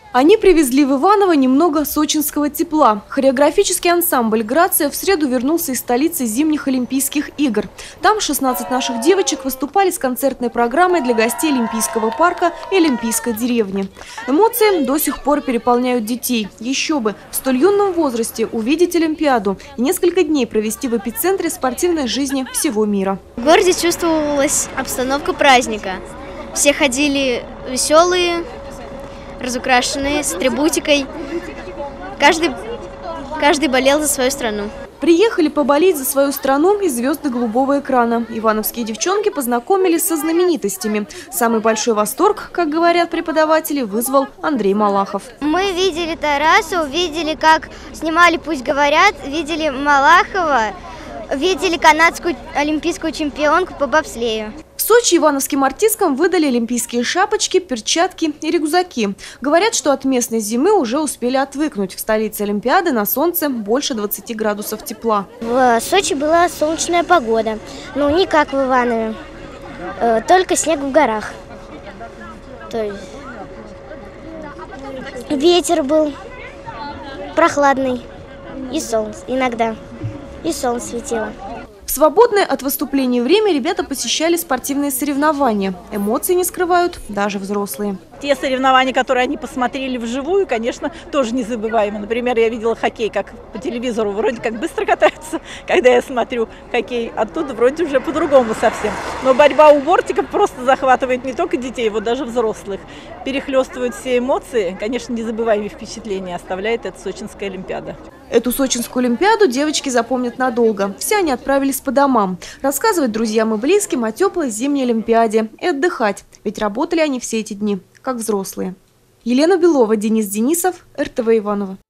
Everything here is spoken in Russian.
Они привезли в Иваново немного сочинского тепла. Хореографический ансамбль «Грация» в среду вернулся из столицы зимних Олимпийских игр. Там 16 наших девочек выступали с концертной программой для гостей Олимпийского парка и Олимпийской деревни. Эмоции до сих пор переполняют детей. Еще бы, в столь юном возрасте увидеть Олимпиаду и несколько дней провести в эпицентре спортивной жизни всего мира. В городе чувствовалась обстановка праздника. Все ходили веселые, разукрашенные, с атрибутикой. Каждый болел за свою страну. Приехали поболеть за свою страну и звезды голубого экрана. Ивановские девчонки познакомились со знаменитостями. Самый большой восторг, как говорят преподаватели, вызвал Андрей Малахов. Мы видели Тарасу, видели, как снимали «Пусть говорят», видели Малахова, видели канадскую олимпийскую чемпионку по бобслею. В Сочи ивановским артисткам выдали олимпийские шапочки, перчатки и рюкзаки. Говорят, что от местной зимы уже успели отвыкнуть. В столице Олимпиады на солнце больше 20 градусов тепла. В Сочи была солнечная погода, но не как в Иванове, только снег в горах. То есть ветер был прохладный и солнце иногда, и солнце светило. В свободное от выступлений время ребята посещали спортивные соревнования. Эмоции не скрывают даже взрослые. Те соревнования, которые они посмотрели вживую, конечно, тоже незабываемы. Например, я видела хоккей, как по телевизору вроде как быстро катаются, когда я смотрю хоккей. Оттуда вроде уже по-другому совсем. Но борьба у бортиков просто захватывает не только детей, вот даже взрослых. Перехлестывают все эмоции. Конечно, незабываемые впечатления оставляет эта Сочинская Олимпиада. Эту Сочинскую Олимпиаду девочки запомнят надолго. Все они отправились по домам. Рассказывать друзьям и близким о теплой зимней Олимпиаде и отдыхать. Ведь работали они все эти дни, как взрослые. Елена Белова, Денис Денисов, РТВ Иваново.